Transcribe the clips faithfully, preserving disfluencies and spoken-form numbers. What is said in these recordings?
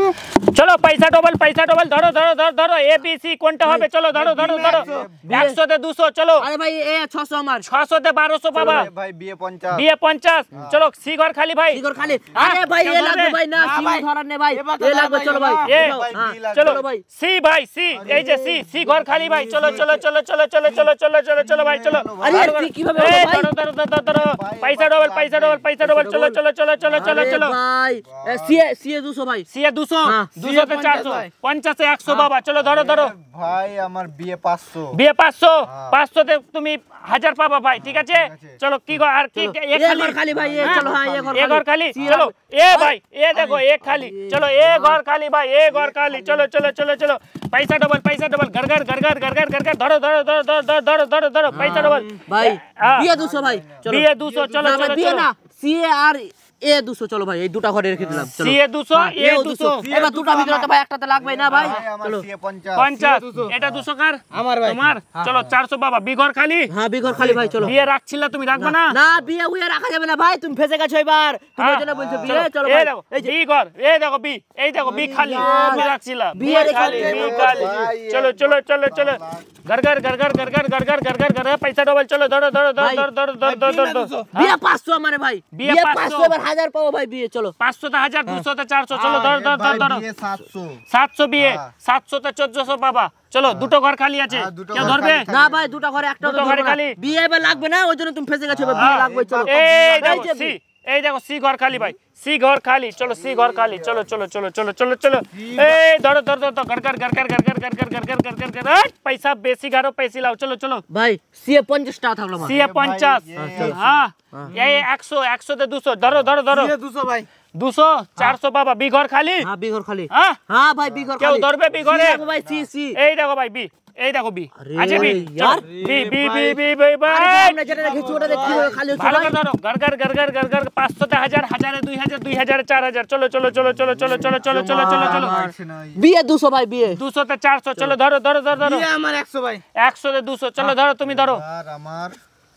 चलो पैसा डबल पैसा डबल धरो धरो धरो धरो ए बी सी कोनटा হবে চলো ধরো ধরো ধরো একশো তে দুশো চলো আরে ভাই এ ছশো আমার ছশো তে বারোশো বাবা ভাই বিয়ে পঞ্চাশ বিয়ে পঞ্চাশ চলো সি ঘর খালি ভাই সি ঘর খালি আরে ভাই এ লাগবে ভাই না সি ধরার নে ভাই এ লাগবে চলো ভাই এ চলো ভাই সি ভাই সি এই যে সি সি ঘর খালি ভাই চলো চলো চলো চলো চলো চলো চলো চলো চলো ভাই চলো আরে সি কিভাবে হবে ভাই ধরো ধরো ধরো ধরো পয়সা ডবল পয়সা ডবল পয়সা ডবল চলো চলো চলো চলো চলো চলো ভাই সি সি দুশো ভাই সি দুশো দুশো তে চারশো পঞ্চাশ এ একশো বাবা চলো ধরো ধরো ভাই আমার বিয়ে পাঁচশো বিয়ে পাঁচশো পাঁচশো তে তুমি হাজার পাবা ভাই ঠিক আছে চলো কি আর কি এ ঘর খালি ভাই এ চলো হ্যাঁ এ ঘর খালি চলো এ ভাই এ দেখো এক খালি চলো এ ঘর খালি ভাই এ ঘর খালি চলো চলো চলো চলো पैसा डबल पैसा डबल घर घर घर घर घर घर घर घर धरो धरो धरो धरो धरो धरो धरो पैसा डबल भाई বিয়ে দুশো ভাই চলো বিয়ে দুশো চলো চলো বিয়ে না সি আর এ দুশো চলো ভাই এই দুটো ঘরে রেখে দিলাম চলো সি এ দুশো এ দুশো এবার দুটো ভিতরে তো ভাই একটাতে লাগবে না ভাই চলো পঞ্চাশ এটা দুশো কার আমার ভাই তোমার চলো চারশো বাবা বি ঘর খালি হ্যাঁ বি ঘর খালি ভাই চলো বিয়ে রাখছিলা তুমি রাখবে না না বিয়ে উয়ে রাখা যাবে না ভাই তুমি ফেসে গেছো এবার তুমি ওই জন্য বলছো বিয়ে চলো এই ভাই দেখো বি ঘর এই দেখো বি এই দেখো বি খালি তুমি রাখছিলা বিয়ে খালি বি খালি চলো চলো চলো চলো घर घर घर घर घर घर घर घर घर घर घर पैसा डबल चलो धरो धरो धरो धरो धरो धरो धरो বিয়ে পাঁচশো আমারে ভাই বিয়ে পাঁচশো এবার হাজার পাবো ভাই বিয়ে চলো পাঁচশো তে হাজার দুশো তে চারশো চলো ধরো ধরো ধরো ধরো সাতশো সাতশো বিয়ে সাতশো তে চোদ্দশো বাবা চলো দুটো ঘর খালি আছে কেউ ধরবে না ভাই দুটো ঘরে একটা দুটো ঘরে খালি বিয়ে এবার লাগবে না ওই জন্য তুমি ফেসে গেছো এবার বিয়ে লাগবে চলো এই দেখো সি এই দেখো সি ঘর খালি ভাই সি ঘর খালি চলো সি ঘর খালি চলো চলো চলো চলো চলো চলো এই ধরো ধরো ধরো ঘর ঘর ঘর ঘর ঘর ঘর ঘর ঘর ঘর ঘর ঘর ঘর ঘর पैसा বেশি গারো पैसे লাও চলো চলো ভাই সি এ পঞ্চাশ টাকা থাকলো আমার সি এ পঞ্চাশ হ্যাঁ এই একশো একশো তে দুশো ধরো ধরো ধরো দুশো ভাই দুশো চারশো বাবা বি ঘর খালি হ্যাঁ বি ঘর খালি হ্যাঁ হ্যাঁ ভাই বি ঘর খালি কেউ ধরবে বি ঘরে ভাই সি সি এই দেখো ভাই বি এই দেখো বি আছে বি यार বি বি বি বি বি আরে ভাই আমরা যেটা রেখেছি ওটা দেখি খালি হচ্ছে ভালো ভাই করে ধরো ঘর ঘর ঘর ঘর ঘর ঘর পাঁচশো তে হাজার হাজারে দুই হাজার দুই হাজারে চার হাজার চলো চলো চলো চলো চলো চলো চলো চলো চলো চলো বিয়ে দুশো ভাই বিয়ে দুশো তে চারশো চলো ধরো ধরো ধরো ধরো আমার একশো ভাই একশো তে দুশো চলো ধরো তুমি ধরো আর আমার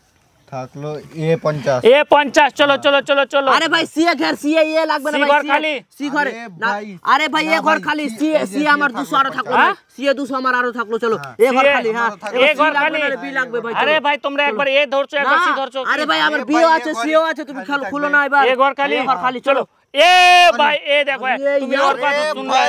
থাকলো এ পঞ্চাশ এ পঞ্চাশ চলো চলো চলো চলো আরে ভাই সি এ ঘর সি এ এ লাগবে না সি ভাই ঘর খালি সি ঘরে আরে না ভাই, আরে ভাই এ ঘর খালি সি সি আমার দুশো আরো থাকলো হ্যাঁ? সি এ দুশো আমার আরো থাকলো চলো এ ঘর খালি হ্যাঁ এ ঘর খালি বি লাগবে ভাই আরে ভাই তোমরা একবার এ ধরছো একবার সি ধরছো আরে ভাই আমার বিয়ে আছে সিও আছে তুমি খালো খুলো না এবার এ ঘর খালি এ ঘর খালি চলো এ ভাই এ দেখো তুমি ওর কথা শুনবে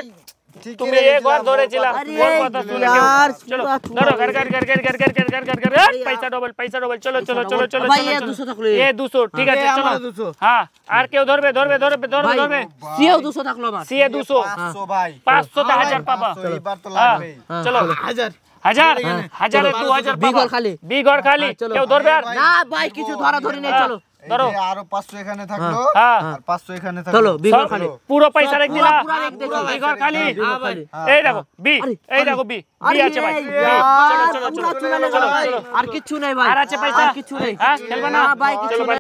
তুমি এ ঘর ধরেছিলা ওর কথা শুনে কেউ চলো ধরো ঘর ঘর ঘর ঘর ঘর ঘর ঘর ঘর ঘর ঘর पैसा डबल पैसा डबल चलो चलो चलो चलो ভাই এ দুশো থাকলো এ দুশো ঠিক আছে চলো হ্যাঁ আর কেউ ধরবে ধরবে ধরবে ধরবে ধরবে সিও দুশো থাকলো আমার সি এ দুশো পাঁচশো ভাই পাঁচশো তে হাজার পাবা এবার তো লাগবে চলো হাজার হাজার হাজারে দু হাজার বি পাবা ঘর খালি বি ঘর খালি কেউ ধরবে আর না ভাই কিছু ধরা ধরি নেই চলো ধরো আরো পাঁচশো এখানে থাকলো হ্যাঁ আর পাঁচশো এখানে থাকলো চলো বি ঘর খালি পুরো পয়সা রেখ দিলা পুরো রেখ দিলাম। বি ঘর খালি হ্যাঁ ভাই এই দেখো বি এই দেখো বি বি আছে ভাই চলো চলো চলো চলো আর কিছু নেই ভাই আর আছে পয়সা আর কিছু নেই হ্যাঁ খেলবা না ভাই কিছু